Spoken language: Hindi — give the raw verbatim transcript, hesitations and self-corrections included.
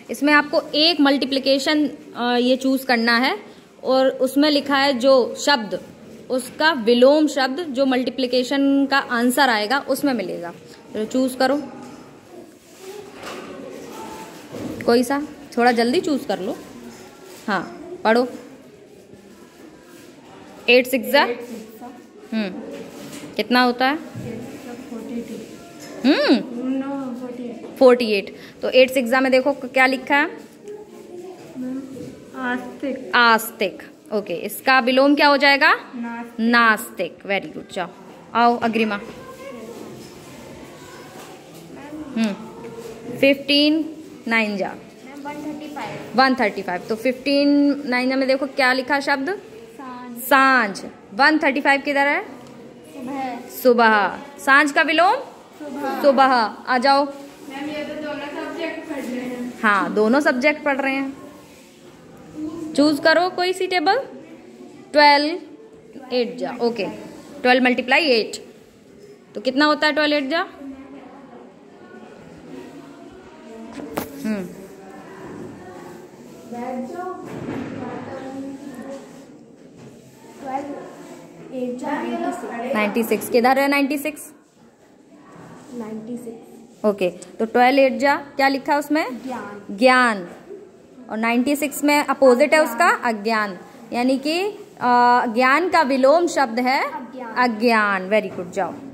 इसमें आपको एक मल्टीप्लिकेशन ये चूज करना है और उसमें लिखा है जो शब्द, उसका विलोम शब्द जो मल्टीप्लिकेशन का आंसर आएगा उसमें मिलेगा। तो चूज करो कोई सा, थोड़ा जल्दी चूज कर लो। हाँ पढ़ो। एट सिक्स जा हम्म कितना होता है? हम्म फोर्टी एट। तो एट सिक्स में देखो क्या लिखा है? आस्तिक। आस्तिक। ओके, इसका विलोम क्या हो जाएगा? नास्तिक। नास्तिक। Very good. जाओ आओ अग्रिमा। हम्म फिफ्टीन नाइन जा वन थर्टी फाइव। तो फिफ्टीन नाइन में देखो क्या लिखा शब्द? सांझ। वन थर्टी फाइव किधर है? सुबह। सुबह। सांझ का विलोम? सुबह। सुबह। आ जाओ। मैम ये तो दोनों सब्जेक्ट पढ़ रहे हैं। हाँ दोनों सब्जेक्ट पढ़ रहे हैं। चूज करो कोई सी टेबल। ट्वेल्व एट जा। ओके, ट्वेल्व मल्टीप्लाई एट तो कितना होता है? ट्वेल्व एट जा हम्म नाइन्टी सिक्स। किधर है ninety six? Ninety six. Okay, तो ट्वेल्व एट जा क्या लिखा है उसमें? ज्ञान। ज्ञान। और नाइन्टी सिक्स में अपोजिट है उसका अज्ञान, यानी कि ज्ञान का विलोम शब्द है अज्ञान। Very good. जाओ।